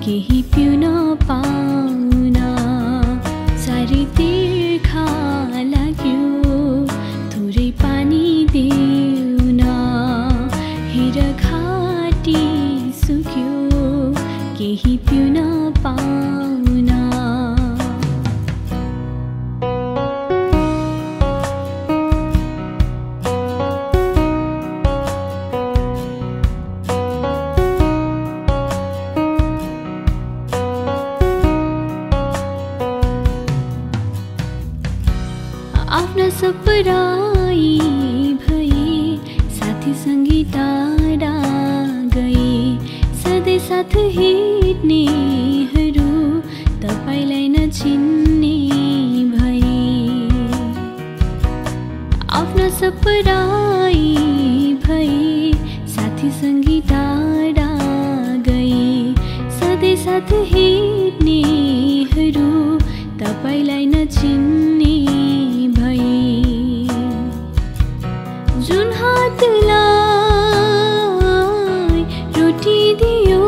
केही पिउन पाउन साह्रै तिर्खा लाग्यो थोरै पानी देऊ न हेर घाँटी सुक्यो केही पिउन पाउन आफ्ना सपराई भए साथी सँगै टाढा गए सधैँ साथ हिँड्नेहरू तपाईलाई नचिन्ने भए आफ्ना सपराई भए साथी सँगै टाढा गए सधैँ साथ हिँड्नेहरू तपाईलाई नचिन्ने जुन हातलाई रोटी दियो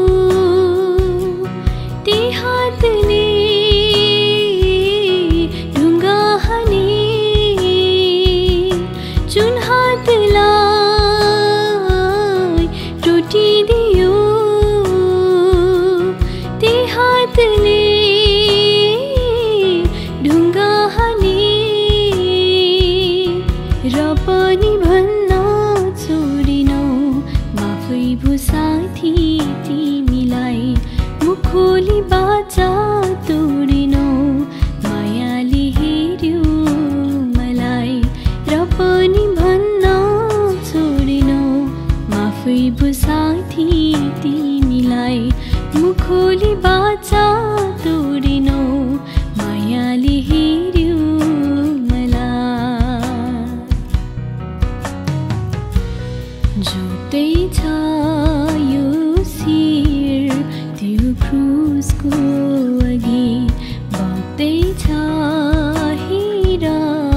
त्यही हातले ढुङ्गा हाने जुन हातलाई रोटी दियो त्यही हातले ढुङ्गा हाने र पनि भन्न छोडिनौ माफै भो साथी तिमीलाई मुख खोली बाचा तोडिनौ मायाले हेर्यो मलाई र पनि भन्न छोडिनौ माफै भो साथी तिमीलाई मुख खोली बाचा तोडिनौ मायाले हेर्यो झुक्दैछ यो शिर त्यो क्रुसको अघि बग्दैछ हिरा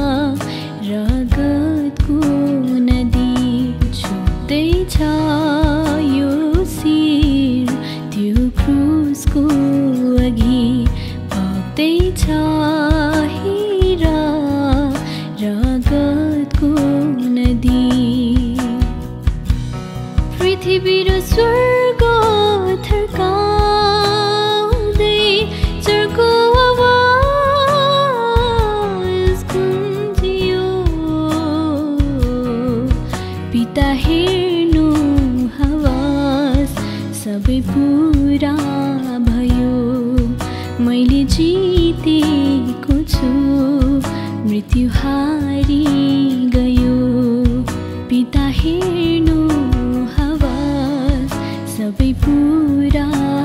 रगतको नदी झुक्दैछ यो शिर त्यो क्रुसको अघि बग्दैछ हिरा रगतको नदी पृथ्वी र स्वर्ग थर्काउँदै चर्को आवाज गुन्जियो पिता हेर्नु हवस सबै पुरा भयो मैले जितेको छु मृत्यु हारी गयो पिता हेर्नु सबै पुरा